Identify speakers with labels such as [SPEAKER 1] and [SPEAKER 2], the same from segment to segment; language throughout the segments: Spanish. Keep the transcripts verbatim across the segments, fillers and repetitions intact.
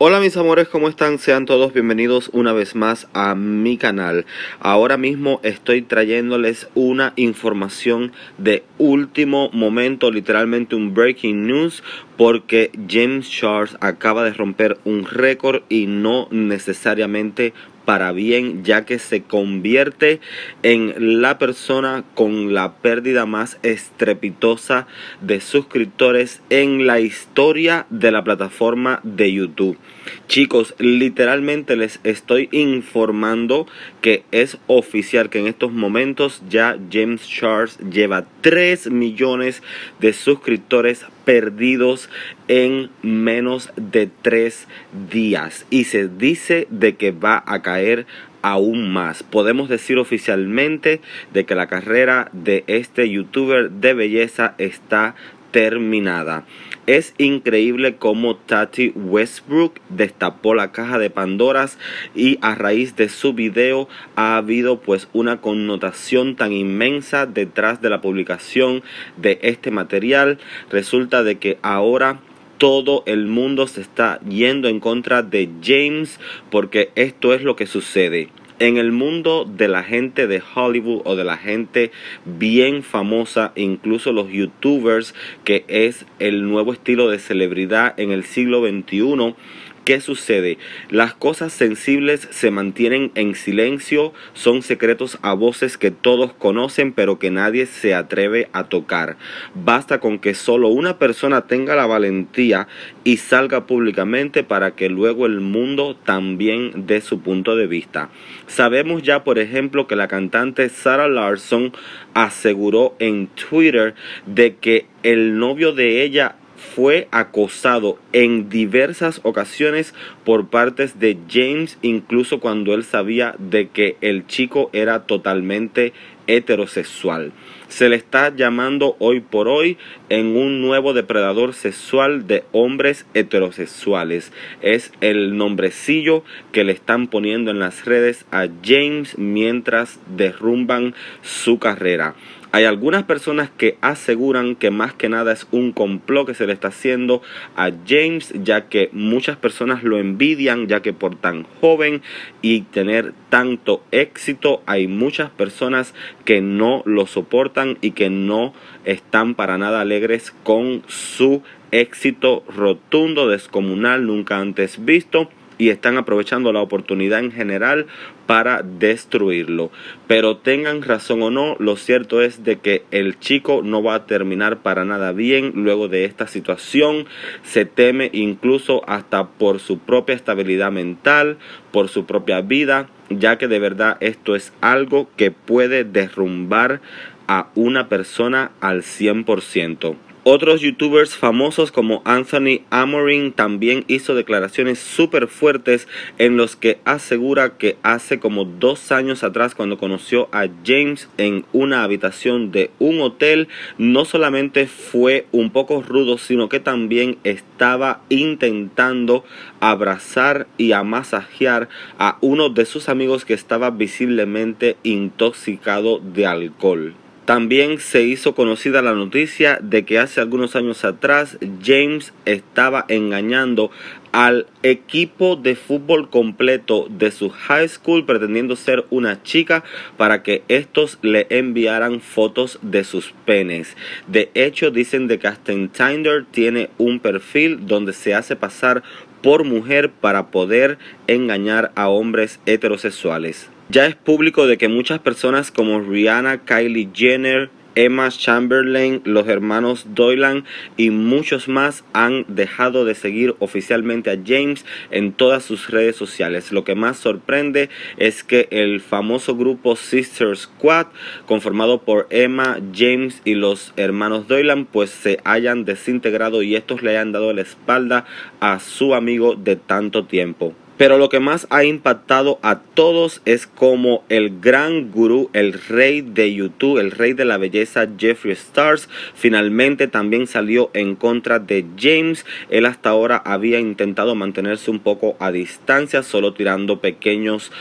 [SPEAKER 1] Hola mis amores, ¿cómo están? Sean todos bienvenidos una vez más a mi canal. Ahora mismo estoy trayéndoles una información de último momento, literalmente un breaking news, porque James Charles acaba de romper un récord y no necesariamente para bien, ya que se convierte en la persona con la pérdida más estrepitosa de suscriptores en la historia de la plataforma de YouTube. Chicos, literalmente les estoy informando que es oficial que en estos momentos ya James Charles lleva tres millones de suscriptores perdidos en menos de tres días, y se dice de que va a caer aún más. Podemos decir oficialmente de que la carrera de este youtuber de belleza está terminada. Es increíble cómo Tati Westbrook destapó la caja de Pandoras, y a raíz de su video ha habido pues una connotación tan inmensa detrás de la publicación de este material. Resulta de que ahora todo el mundo se está yendo en contra de James, porque esto es lo que sucede. En el mundo de la gente de Hollywood o de la gente bien famosa, incluso los youtubers, que es el nuevo estilo de celebridad en el siglo veintiuno, ¿qué sucede? Las cosas sensibles se mantienen en silencio, son secretos a voces que todos conocen pero que nadie se atreve a tocar. Basta con que solo una persona tenga la valentía y salga públicamente para que luego el mundo también dé su punto de vista. Sabemos ya, por ejemplo, que la cantante Sarah Larson aseguró en Twitter de que el novio de ella fue acosado en diversas ocasiones por partes de James, incluso cuando él sabía de que el chico era totalmente heterosexual. Se le está llamando hoy por hoy en un nuevo depredador sexual de hombres heterosexuales. Es el nombrecillo que le están poniendo en las redes a James mientras derrumban su carrera. Hay algunas personas que aseguran que más que nada es un complot que se le está haciendo a James, ya que muchas personas lo envidian, ya que por tan joven y tener tanto éxito, hay muchas personas que no lo soportan y que no están para nada alegres con su éxito rotundo, descomunal, nunca antes visto, y están aprovechando la oportunidad en general para destruirlo. Pero tengan razón o no, lo cierto es de que el chico no va a terminar para nada bien luego de esta situación. Se teme incluso hasta por su propia estabilidad mental, por su propia vida, ya que de verdad esto es algo que puede derrumbar a una persona al cien por ciento. Otros youtubers famosos como Anthony Amorim también hizo declaraciones súper fuertes en los que asegura que hace como dos años atrás, cuando conoció a James en una habitación de un hotel, no solamente fue un poco rudo, sino que también estaba intentando abrazar y amasajear a uno de sus amigos que estaba visiblemente intoxicado de alcohol. También se hizo conocida la noticia de que hace algunos años atrás James estaba engañando al equipo de fútbol completo de su high school, pretendiendo ser una chica para que estos le enviaran fotos de sus penes. De hecho, dicen de que hasta en Tinder tiene un perfil donde se hace pasar por mujer para poder engañar a hombres heterosexuales. Ya es público de que muchas personas como Rihanna, Kylie Jenner, Emma Chamberlain, los hermanos Dolan y muchos más han dejado de seguir oficialmente a James en todas sus redes sociales. Lo que más sorprende es que el famoso grupo Sister Squad, conformado por Emma, James y los hermanos Dolan, pues se hayan desintegrado y estos le hayan dado la espalda a su amigo de tanto tiempo. Pero lo que más ha impactado a todos es como el gran gurú, el rey de YouTube, el rey de la belleza, Jeffree Stars, finalmente también salió en contra de James. Él hasta ahora había intentado mantenerse un poco a distancia, solo tirando pequeños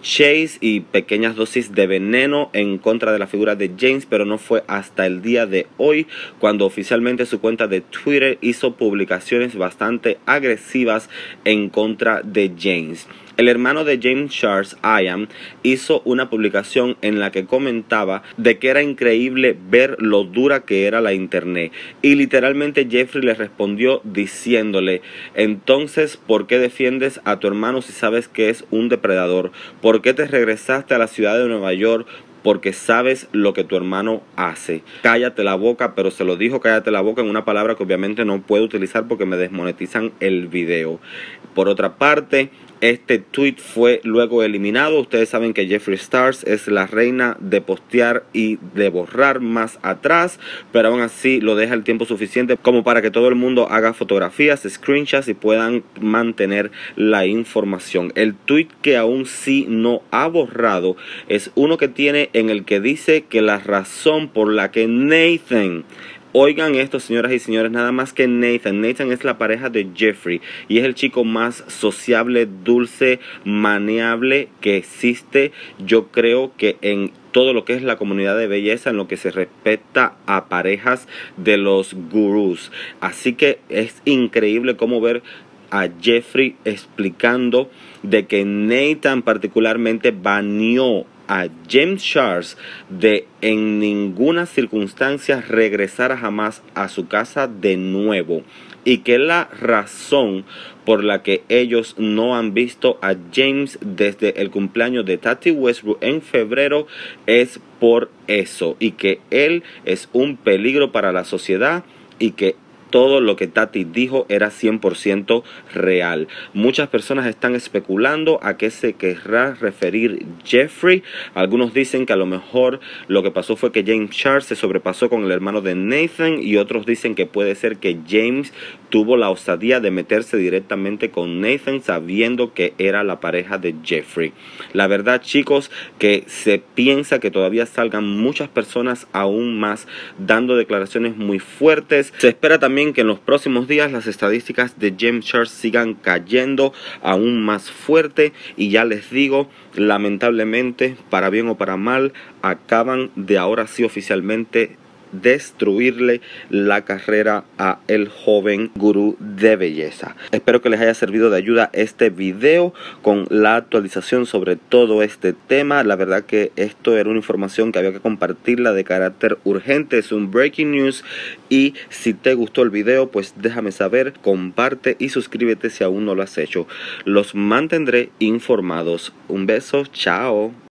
[SPEAKER 1] Chase y pequeñas dosis de veneno en contra de la figura de James, pero no fue hasta el día de hoy cuando oficialmente su cuenta de Twitter hizo publicaciones bastante agresivas en contra de James. El hermano de James Charles, Ian, hizo una publicación en la que comentaba de que era increíble ver lo dura que era la internet, y literalmente Jeffrey le respondió diciéndole: entonces, ¿por qué defiendes a tu hermano si sabes que es un depredador? ¿Por qué te regresaste a la ciudad de Nueva York? Porque sabes lo que tu hermano hace. Cállate la boca, pero se lo dijo cállate la boca en una palabra que obviamente no puedo utilizar porque me desmonetizan el video. Por otra parte, este tweet fue luego eliminado. Ustedes saben que Jeffree Stars es la reina de postear y de borrar más atrás, pero aún así lo deja el tiempo suficiente como para que todo el mundo haga fotografías, screenshots y puedan mantener la información. El tweet que aún sí no ha borrado es uno que tiene en el que dice que la razón por la que Nathan, oigan esto, señoras y señores, nada más que Nathan. Nathan es la pareja de Jeffrey y es el chico más sociable, dulce, maneable que existe. Yo creo que en todo lo que es la comunidad de belleza, en lo que se respecta a parejas de los gurús. Así que es increíble cómo ver a Jeffrey explicando de que Nathan particularmente baneó a James Charles de en ninguna circunstancia regresar jamás a su casa de nuevo, y que la razón por la que ellos no han visto a James desde el cumpleaños de Tati Westbrook en febrero es por eso, y que él es un peligro para la sociedad y que todo lo que Tati dijo era cien por ciento real. Muchas personas están especulando a qué se querrá referir Jeffrey. Algunos dicen que a lo mejor lo que pasó fue que James Charles se sobrepasó con el hermano de Nathan, y otros dicen que puede ser que James tuvo la osadía de meterse directamente con Nathan sabiendo que era la pareja de Jeffrey. La verdad, chicos, que se piensa que todavía salgan muchas personas aún más dando declaraciones muy fuertes. Se espera también que en los próximos días las estadísticas de James Charles sigan cayendo aún más fuerte, y ya les digo, lamentablemente, para bien o para mal, acaban de ahora sí oficialmente destruirle la carrera a el joven gurú de belleza. Espero que les haya servido de ayuda este video con la actualización sobre todo este tema. La verdad que esto era una información que había que compartirla de carácter urgente, es un breaking news, y si te gustó el video pues déjame saber, comparte y suscríbete si aún no lo has hecho. Los mantendré informados. Un beso, chao.